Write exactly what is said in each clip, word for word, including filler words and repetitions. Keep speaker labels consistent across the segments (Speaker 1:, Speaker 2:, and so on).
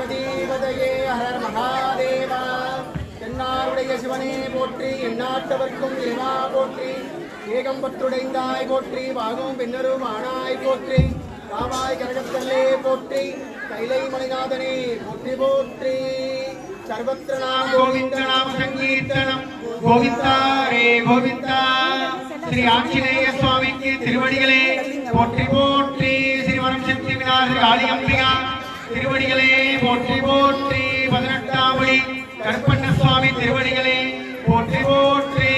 Speaker 1: பார்வதீபதையே ஹரர் மகாதேவா தென்னாருடைய சிவனே போற்றி எந்நாட்டவர்க்கும் இறைவா போற்றி ஏகம்பற்றுடைந்தாய் போற்றி வாகும் பின்னரும் ஆனாய் போற்றி காவாய் கனகத்தல்லே போற்றி கைலை மலைநாதனே போற்றி போற்றி सर्वत्र नाम गोविंद नाम संकीर्तनम गोविंदा रे गोविंदा श्री आंजनेय स्वामी की तिरुवडिगले पोट्री पोट्री श्री वरम शक्ति विनाश काली अंबिका तिरुवडिगले पोट्री पोट्री பதினெட்டாம்படி கற்பண்ண स्वामी तिरुवडिगले पोट्री पोट्री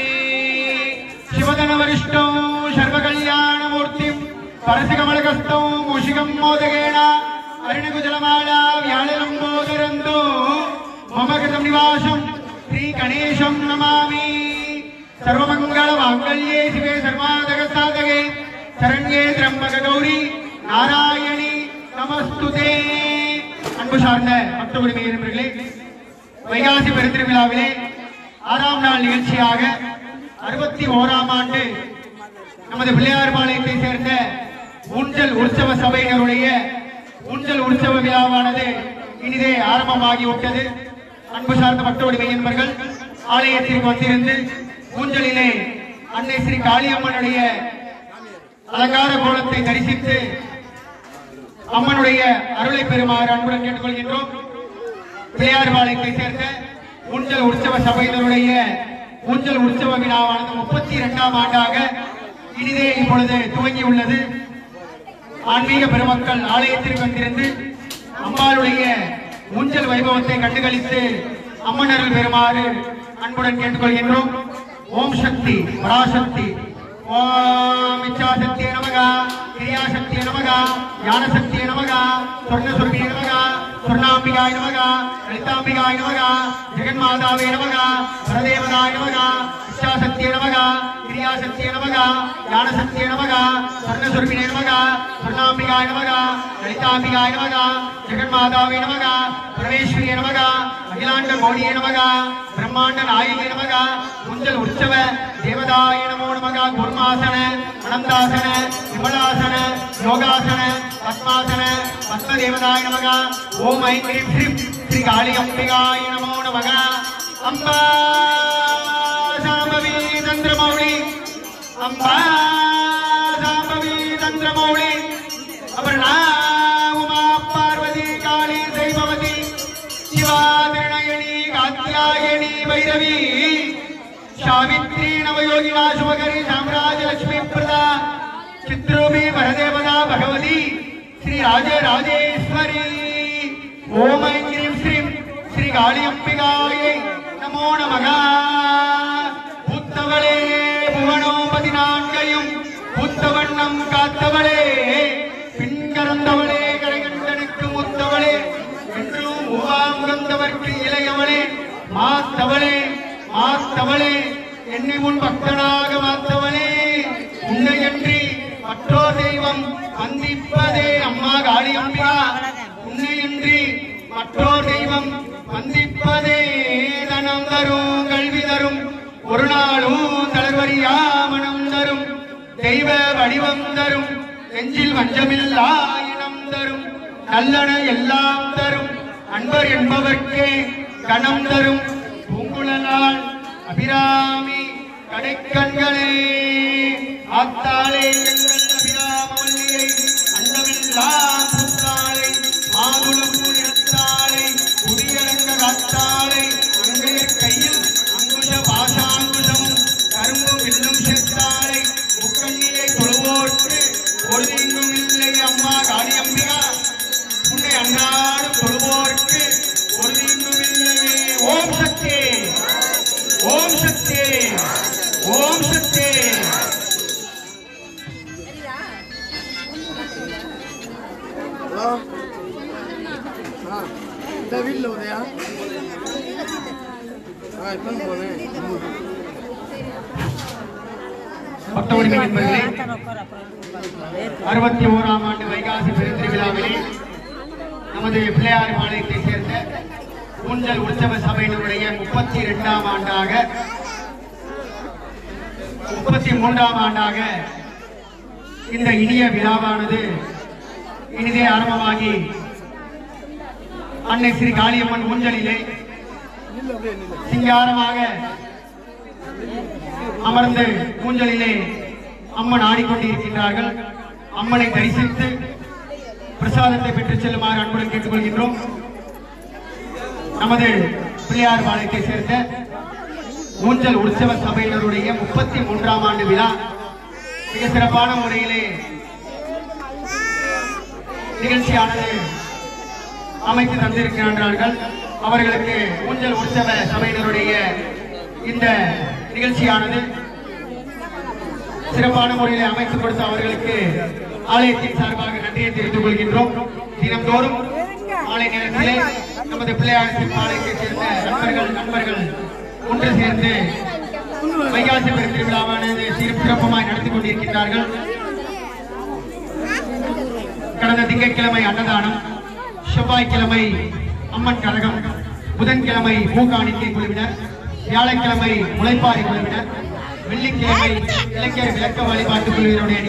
Speaker 1: शिवधन वरिष्ठो सर्व कल्याण मूर्ति परसिकमलकस्थो मूषिकं मोदकेन अरुणकुजलमाला व्याललंबोदरंतो मम कृतं निवासं श्री गणेशं नमामि सर्वमंगल मांगल्ये शिवे सर्वार्थसाधके शरण्ये त्र्यंबके गौरी नारायणी नमस्तुते அன்பு சார்ந்த பக்த உரிமையாளர்களே வைகாசி பெருந்திருவிழாவிலே ஆறாம் நாள் நிகழ்ச்சியாக அறுபத்தி ஓராம் ஆண்டு நமது பிள்ளையார்பாளையத்தை சேர்ந்த ஊஞ்சல் உற்சவ சபையினருடைய ஊஞ்சல் உற்சவ விழாவானது இனிதே ஆரம்பமாகிவிட்டது. அன்பு சார்ந்த பக்தோடி மையன்பர்கள் ஆலயத்திற்கு வந்திருந்து ஊஞ்சலிலே அன்னை ஸ்ரீ காளியம்மனுடைய அலங்கார கோலத்தை தரிசித்து அம்மனுடைய அருளை பெறுமாறு அன்புடன் கேட்டுக்கொள்கின்றோம். பிள்ளையார்பாளையத்தை சேர்ந்த ஊஞ்சல் உற்சவ சபையினருடைய ஊஞ்சல் உற்சவ விழாவானது முப்பத்தி இரண்டாம் ஆண்டாக இனிதே இப்பொழுது துவங்கியுள்ளது. ஆன்மீக பெருமக்கள் ஆலயத்திற்கு வந்திருந்து அம்பாளுடைய ஊஞ்சல் வைபவத்தை கண்டுகளித்து அம்மனர்கள் பெறுமாறு அன்புடன் கேட்டுக்கொள்கின்றோம். ஓம் சக்தி பராசக்தி ஓம் இச்சாசக்தியே நமகா கிரியாசக்தியே நமகா ஞானசக்தியே நமகா சொர்ணசுரபியே நமகா சொர்ணாம்பிகாய நமகா லலிதாம்பிகாய நமகா ஜெகன்மாதாவே நமகா பரதேவதாய நமகா இச்சாசக்தியே நமகா क्रियाशक्तिये नमः ज्ञानशक्तिये नमः स्वर्णस्वरूपिणे नमः स्वर्णाम्बिकाय नमः ललिताम्बिकाय नमः जगन्मातावे नमः परमेश्वरिये नमः अखिलांड गौरिये नमः ब्रह्मांड नायिके नमः ஊஞ்சல் உற்சவ தேவதாய நமோ நமः கூர்மாசன அனந்தாசன விமலாசன யோகாசன பத்மாசன பத்மதேவதாய நமः ஓம் ஐம் க்ரீம் ஸ்ரீம் ஸ்ரீ காளி அம்பிகாய நமோ நமः அம்பா சாம்பவி தந்திரமௌளி अम्बा साम्बवी तंत्रमौली अपर्णा उमा पार्वती काली दैववती शिवा निर्णयिनी कात्यायनी भैरवी सावित्री नवयोगिना शुभकरी साम्राज्य लक्ष्मी प्रदा चित्रूपी वरदेवता भगवती श्री राजे राजेश्वरी ओम ऐं ह्रीं श्रीं श्री काली अंबिकायै नमो नमः भूतवळे भुवनोपति नान्गैயும் புத்தவண்ணம் காத்தவளே பின்கரந்தவளே கரைகண்டனுக்கு முத்தவளே என்றும் உவாமுகந்தவர்க்கு இளையவளே மாத்தவளே மாத்தவளே என்னை முன் பக்தனாக மாத்தவளே உன்னையன்றி மற்றோர் தெய்வம் வந்திப்பதே அம்மா காளி அம்பிகா உன்னையன்றி மற்றோர் தெய்வம் வந்திப்பதே தனம் தரும் கல்வி தரும் ஒரு நாளும் தளர்வரியா மனம் தரும் தெய்வ வடிவம் தரும் நெஞ்சில் வஞ்சமில்லா இனம் தரும் நல்லன எல்லாம் தரும் அன்பர் என்பவர்க்கே கணம் தரும் பூங்குழலால் அபிராமி கடைக்கண்களே ஆத்தாளே எங்கள் அபிராமவல்லியை அண்டமில்லா பூத்தாளை மாதுளம் பூத்தாளை குடியரங்க காத்தாளை அங்கையர் கையில் அங்குஷ பாசாங்குஷமும் கரும்பும் வில்லும் சேர்த்தாளை முக்கண்ணியை தொழுவோர்க்கு ஒழுங்கும் இல்லை அம்மா காளி அம்பிகா உன்னை அன்றாடும் தொழுவோர்க்கு ஒழுங்கும் இல்லையே ஓம் சக்தி ஓம் சக்தி ஓம் சக்தி வீட்டில் உதயா அறுபத்தி ஓராம் ஆண்டு வைகாசி பெருந்திருவிழாவிலே நமது பிள்ளையார்பாளையத்தை சேர்ந்த ஊஞ்சல் உற்சவ சபையினுடைய முப்பத்தி இரண்டாம் ஆண்டாக முப்பத்தி மூன்றாம் ஆண்டாக இந்த இனிய விழாவானது இனிதே ஆரம்பமாகி அன்னை ஸ்ரீ காளியம்மன் ஊஞ்சலிலே சிங்காரமாக அமர்ந்து ஊஞ்சலிலே அம்மன் ஆடிக்கொண்டிருக்கின்றார்கள். அம்மனை தரிசித்து பிரசாதத்தை பெற்றுச் செல்லுமாறு அன்புடன் கேட்டுக்கொள்கின்றோம். நமது பிள்ளையார் பாளையத்தை சேர்ந்த ஊஞ்சல் உற்சவ சபையினருடைய முப்பத்தி மூன்றாம் ஆண்டு விழா மிக சிறப்பான முறையிலே நிகழ்ச்சியானது அமைத்து தந்திருக்கின்றார்கள். அவர்களுக்கு ஊஞ்சல் உற்சவ சபையினருடைய இந்த நிகழ்ச்சியானது சிறப்பான முறையில் அமைத்துக் கொடுத்த அவர்களுக்கு ஆலயத்தின் சார்பாக நன்றியை தெரிவித்துக் கொள்கின்றோம். தினம்தோறும் மாலை நேரத்திலே நமது பிள்ளையார் பாளையத்தை சேர்ந்த நண்பர்கள் நண்பர்கள் ஒன்று சேர்ந்து வைகாசி பெருந்திருவிழாவானது சிறப்புமாய் நடத்தி கொண்டிருக்கின்றார்கள். கடந்த திங்கட்கிழமை அன்னதானம், செவ்வாய்க்கிழமை அம்மன் கழகம், புதன்கிழமை பூகாணிக்கை குழுவினர், வியாழக்கிழமை முளைப்பாரி குழுவினர், வெள்ளிக்கிழமை இலக்கிய விளக்க வழிபாட்டு குழுவினுடைய